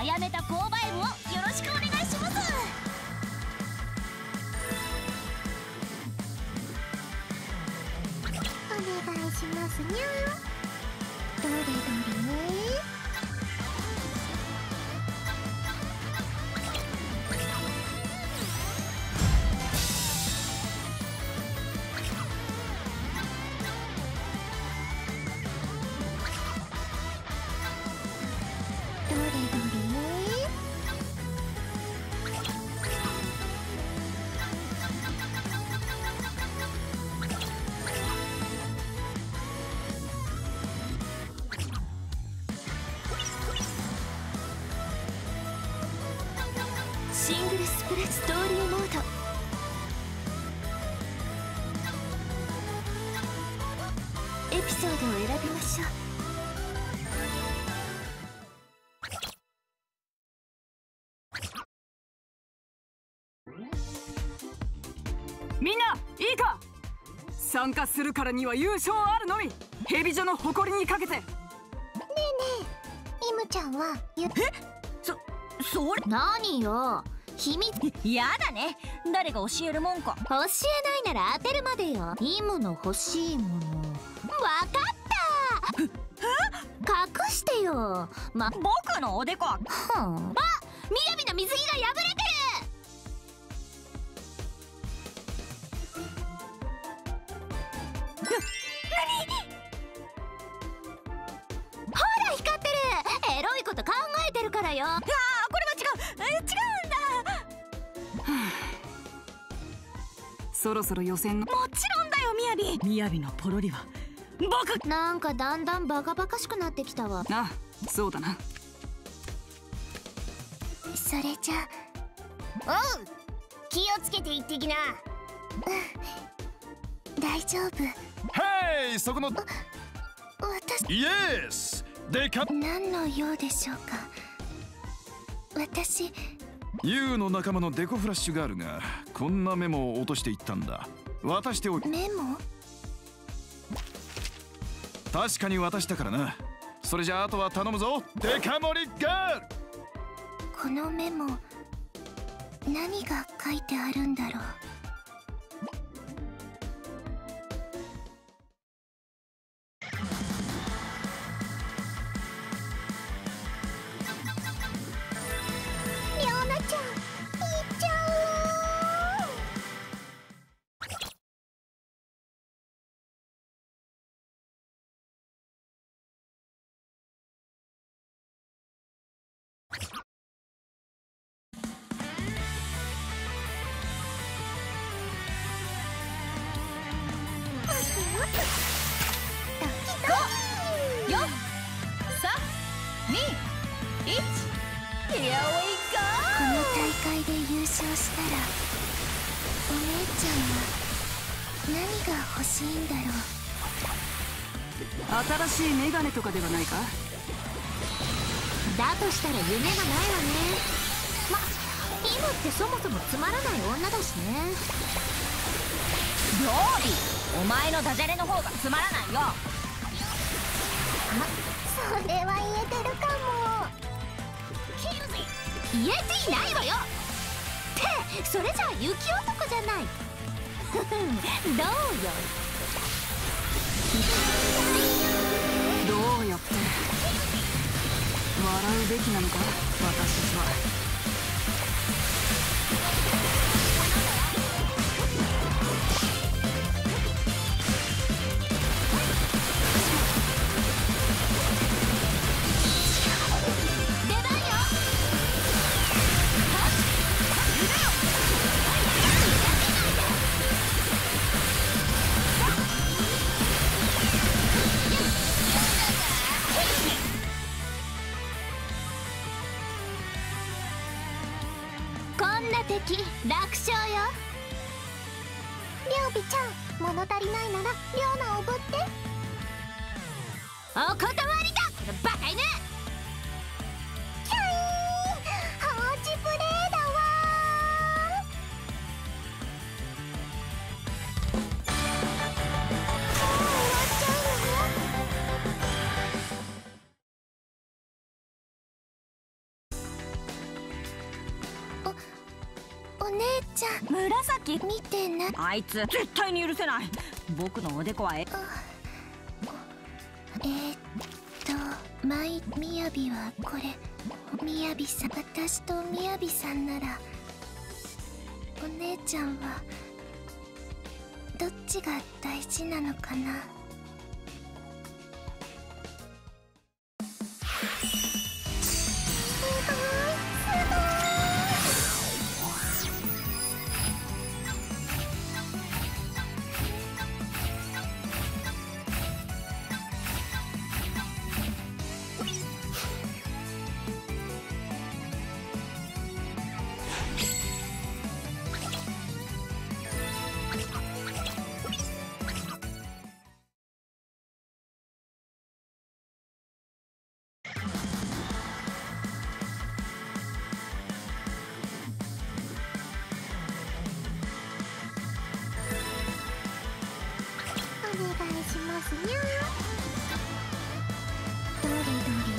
あやめた購買部をよろしくお願いします。 お願いしますにゃ。どれどれ。 シングルスプレストーリーモード。エピソードを選びましょう。 みんないいか。参加するからには優勝あるのみ。ヘビ女の誇りにかけて。 ねえねえ、イムちゃんはそれ何よ、秘密。やだね、誰が教えるもんか。教えないなら当てるまでよ。イムの欲しいもの。わかった隠してよ。僕のおでこはみやびの水着が破れてる。ほら光ってる。エロいこと考えてるからよ。これは違うんだ。 そろそろ予選の。 もちろんだよ、みやび。 みやびのポロリは僕。 なんかだんだんバカバカしくなってきたわ。 あ、そうだな。 それじゃ。 おう、気をつけて行ってきな。 大丈夫。 ヘイ、そこの。 私。 イエス。でか。 何の用でしょうか。私。 ユウの仲間のデコフラッシュガールがこんなメモを落としていったんだ。渡しておい。 メモ？ 確かに渡したからな。それじゃああとは頼むぞ、デカ盛りガール。 このメモ、何が書いてあるんだろう。リョウナちゃん、行っちゃこの大会で優勝したら、お姉ちゃんは何が欲しいんだろう。 新しいメガネとかではないか。 だとしたら夢がないわね。イムってそもそもつまらない女だしね。料理、お前のダジャレの方がつまらないよ。 それは言えてるかも。 言えていないわよ。ってそれじゃあ雪男じゃない。どうよ。 どうよって笑うべきなのか、私たちは。 敵楽勝よ。 リョウビちゃん、物足りないならリョウナをおぶって。 お断りだ、バカ犬。 キャイン、ハーチプレーだわー。もう終わっちゃうの？ お姉ちゃん。 紫、 見てな。 あいつ絶対に許せない。僕のおでこはマイみやびはこれ。みやびさん、私とみやびさんならお姉ちゃんはどっちが大事なのかな。お願いしますにゃ。どれどれ。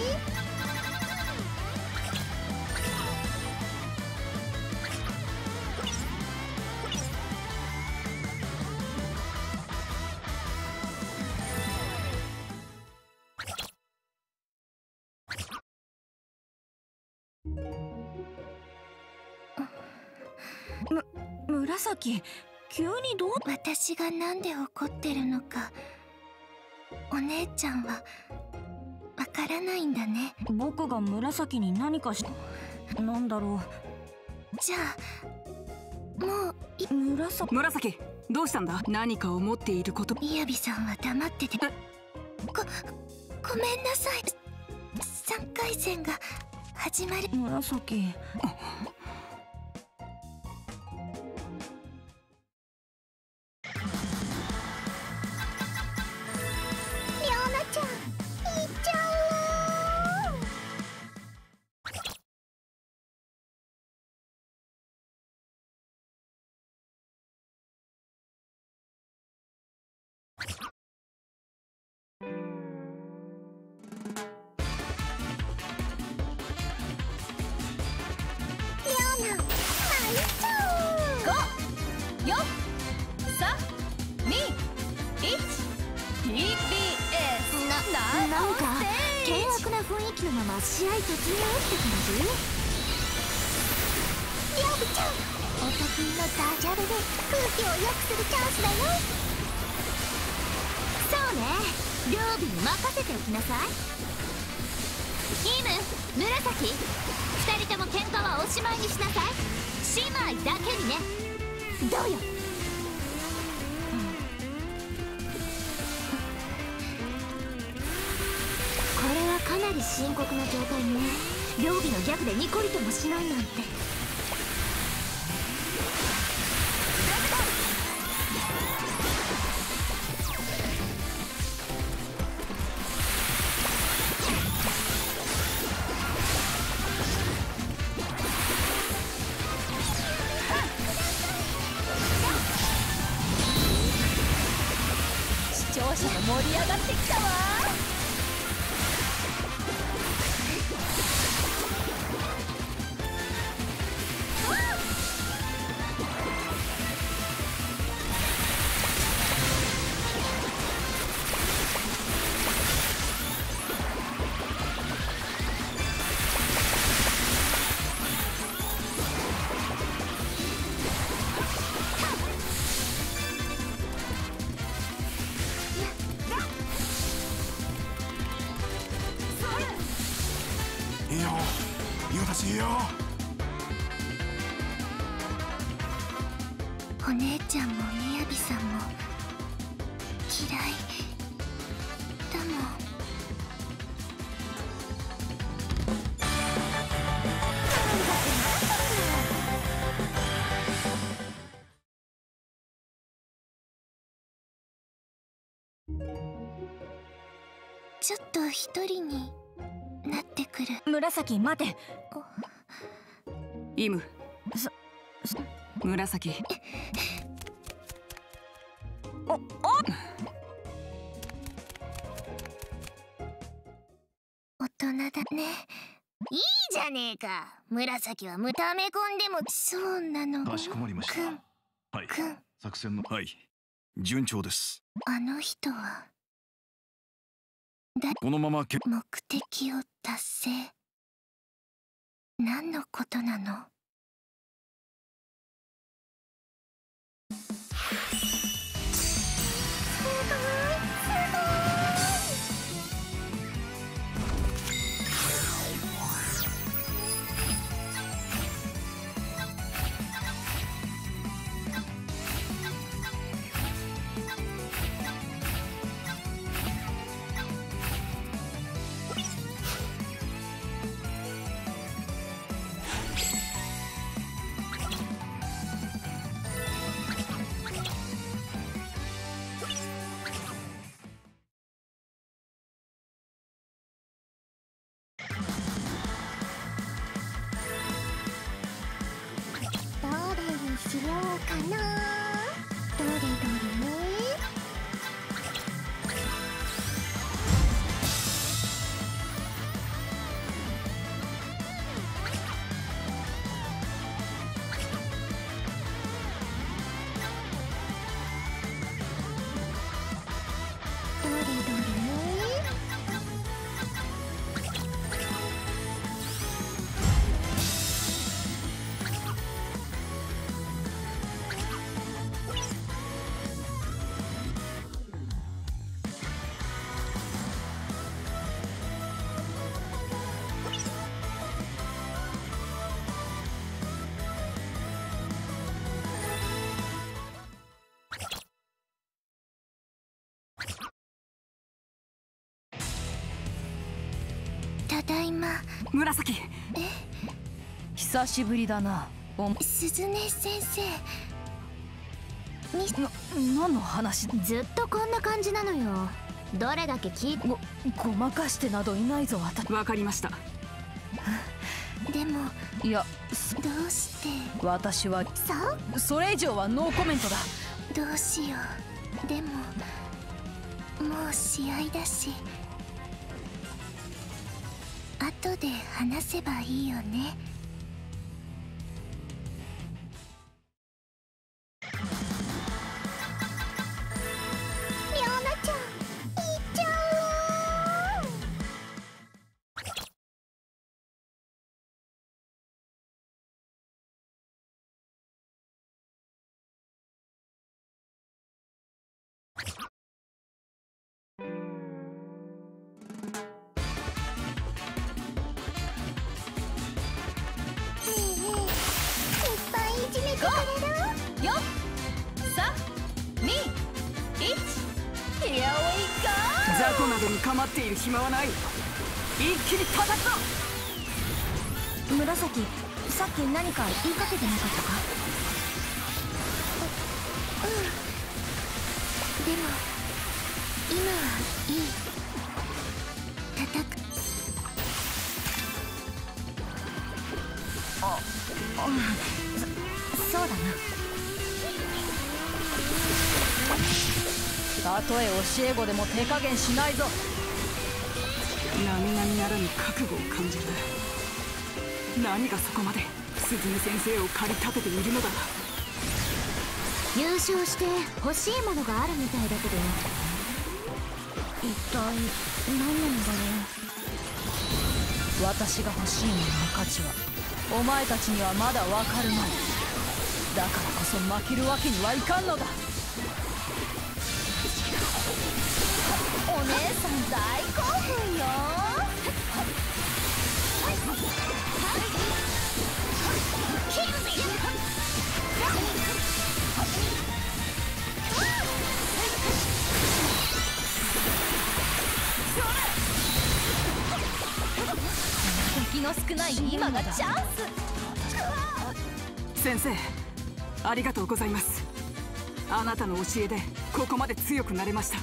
紫、急にどう。 私がなんで怒ってるのかお姉ちゃんはわからないんだね。 僕が紫に何かし、なんだろう。じゃあもう紫、どうしたんだ。何か思っていること。 みやびさんは黙ってて。ごめんなさい。3回戦が始まる。 紫。 なんか険悪な雰囲気のまま試合突入って感じ。りょうびちゃん、お得意のダジャレで空気を良くするチャンスだよ。 そうね、両備に任せておきなさい。イム、紫、2人とも喧嘩はおしまいにしなさい。姉妹だけにね。どうよ。 これはかなり深刻な状態ね。両備のギャグでニコリともしないなんて。 視聴者も盛り上がってきたわ。 いいよ、いい私いいよ。 お姉ちゃんもみやびさんも嫌いだもん。ちょっと一人になってくる。 紫、待て。 イム、紫。 大人だねいいじゃねえか。紫はため込んでも。そうなの。 かしこまりました。はい。作戦の順調です。 あの人はこのまま目的を達成。何のことなの？しようかな。どれどれね。どれどれね。ただいま。 紫。久しぶりだな。 鈴音先生。 何の話？ ずっとこんな感じなのよ。どれだけ聞いてごまかしてなどいないぞ。わかりました。 でもいや、 どうして私はそれ以上はノーコメントだ。 どうしよう。でももう試合だし、後で話せばいいよね。りょうなちゃん、いっちゃう。 雑魚などに構っている暇はない。一気に叩くぞ。 紫、さっき何か言いかけてなかったか？ でも今はいい。叩く。 そうだな。 たとえ教え子でも手加減しないぞ。並々ならぬ覚悟を感じる。何がそこまで鈴音先生を駆り立てているのだ。 優勝して欲しいものがあるみたいだけど、一体何なんだろう。私が欲しいものの価値はお前たちにはまだ分かるまい。だからこそ負けるわけにはいかんのだ。 お姉さん大興奮よ。敵の少ない今がチャンス。先生、ありがとうございます。あなたの教えでここまで強くなれました。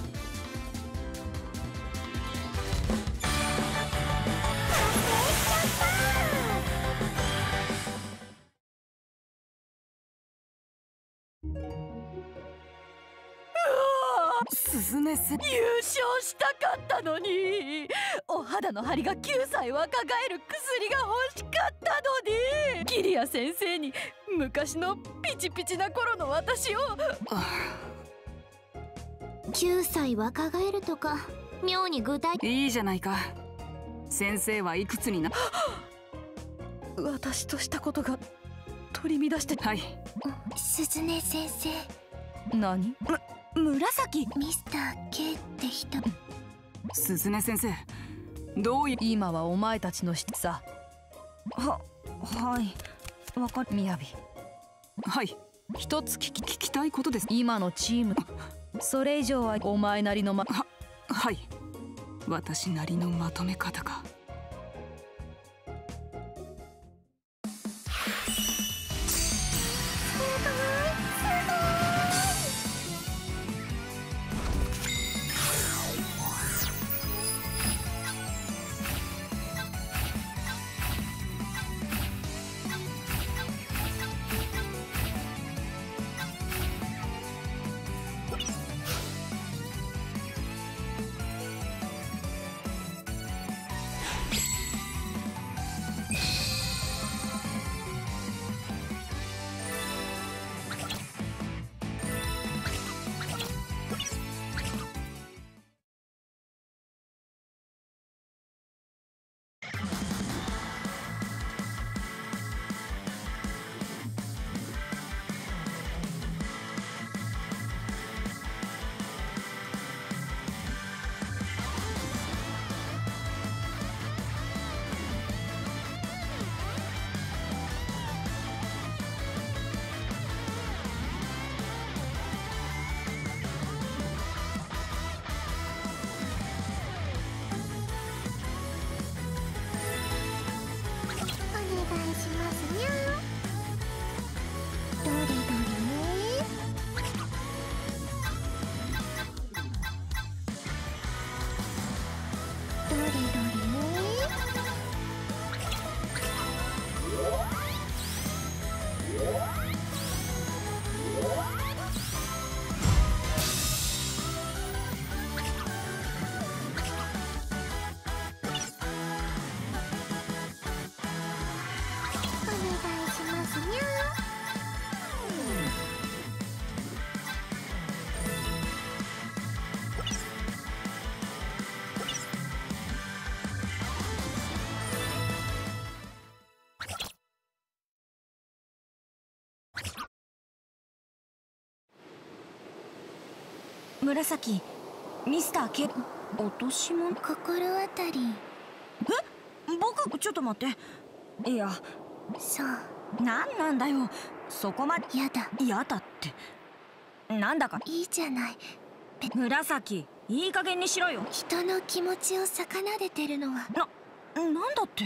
鈴音先生、優勝したかったのに。 お肌の張りが9歳若返る薬が欲しかったのに、キリア先生に昔のピチピチな頃の私を。 9歳若返るとか妙に具体。 いいじゃないか。先生はいくつにな。私としたことが取り乱して。はい。 鈴音先生。 何？紫。 ミスター K って人。 鈴音先生、どういう。今はお前たちのさ。はい、わかる。みやび。はい、一つ聞きたいことです。今のチーム、それ以上はお前なりのはい、私なりのまとめ方か。 紫、ミスター K。落とし物。 心当たり。 僕、ちょっと待って。いや、 そう。 なんだよ、そこまで。 やだ。 やだってなんだか。 いいじゃない。 紫、いい加減にしろよ。 人の気持ちを逆なでてるのは。 なんだって。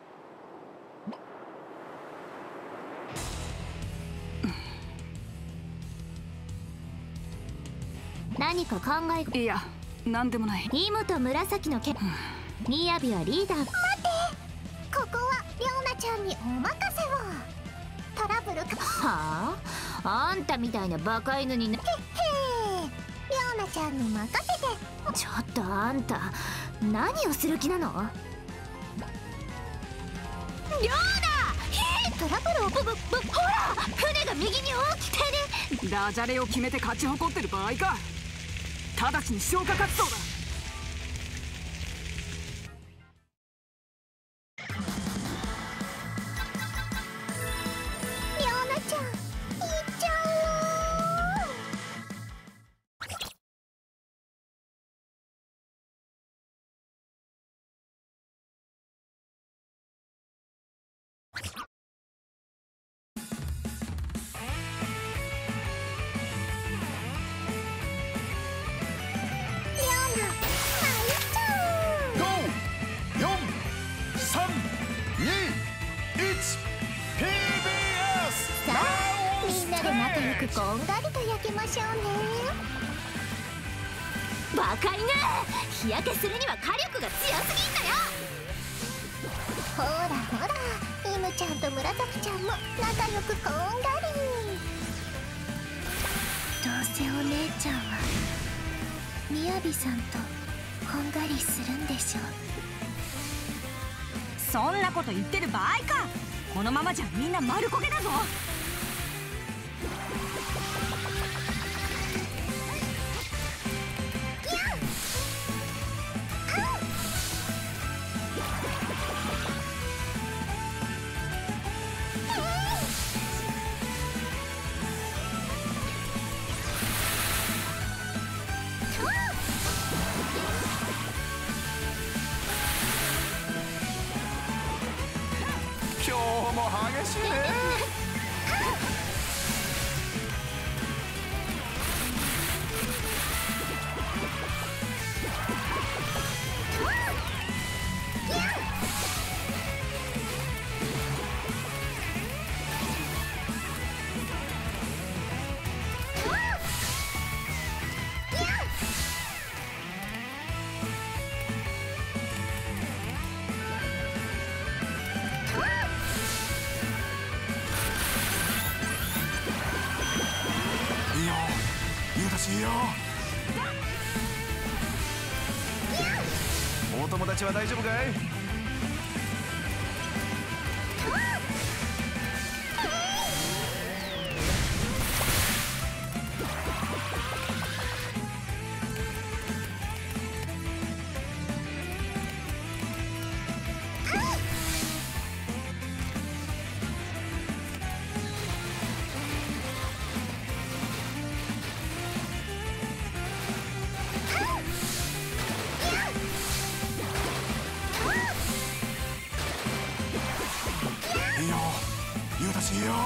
何か考え。 いや、なんでもない。 イムと紫の件。みやびはリーダー。待って、 ここはリョウナちゃんにお任せを。トラブルか。 はあ、あんたみたいなバカ犬にな。 へっへー、リョウナちゃんに任せて。 ちょっとあんた何をする気なの。リョウナ、トラブルを。ほら、船が右に大きくてね。 ダジャレを決めて勝ち誇ってる場合か。直ちに消火活動だ。 リョウナちゃん、行っちゃこんがりと焼きましょうね。 バカ犬、日焼けするには火力が強すぎんだよ。 ほらほら、イムちゃんと紫ちゃんも仲良くこんがり。どうせお姉ちゃんはみやびさんとこんがりするんでしょう。 そんなこと言ってる場合か。このままじゃみんな丸焦げだぞ。 今日も激しいね。いいよ、言うたしいいよ。お友達は大丈夫かい？いいよ、言うたしいいよ。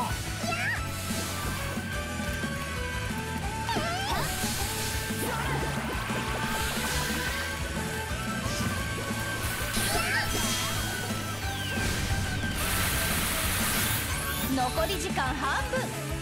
残り時間半分。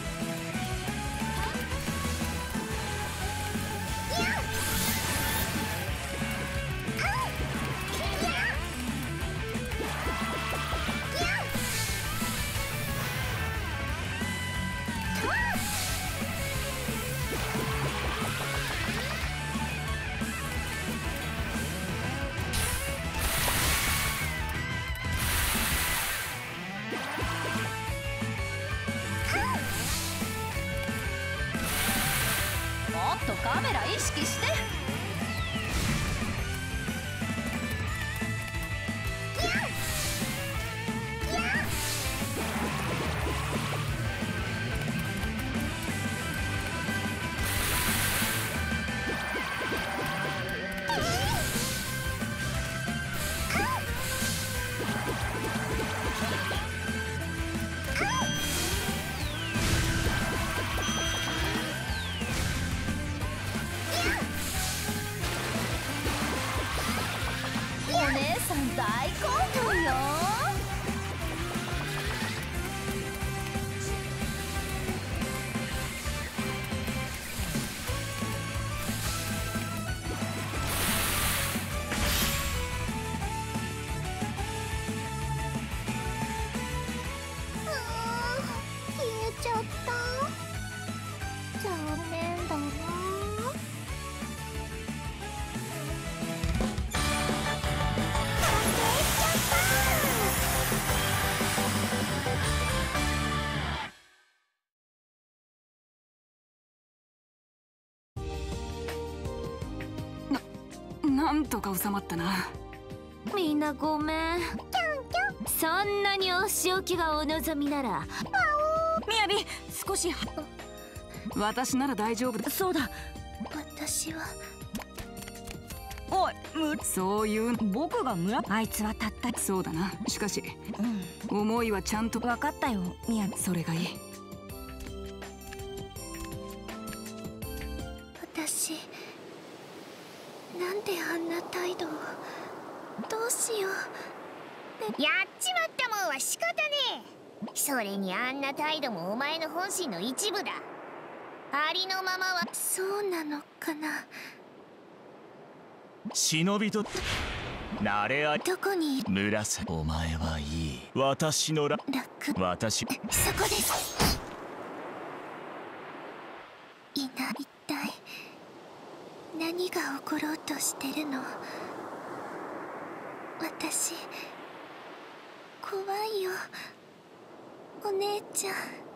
もっとカメラ意識して。お姉さん大興奮よ。 消えちゃった。残念だな。 なんとか収まったな。 みんなごめん。そんなにお仕置きがお望みなら。みやび、少し。 私なら大丈夫だ。 そうだ。 私はおい、 そういう僕があいつはたった。 そうだな。しかし、思いはちゃんと分かったよ、みやび。 それがいい。 私なんであんな態度を。どうしよう。 やっちまったもんは仕方ねえ。それにあんな態度もお前の本心の一部だ。ありのままは。 そうなのかな。 忍びと慣れあり。 どこにいる？ 紫。お前はいい。私の楽。私。 そこです。いない。一体何が起ころうとしてるの？私怖いよお姉ちゃん。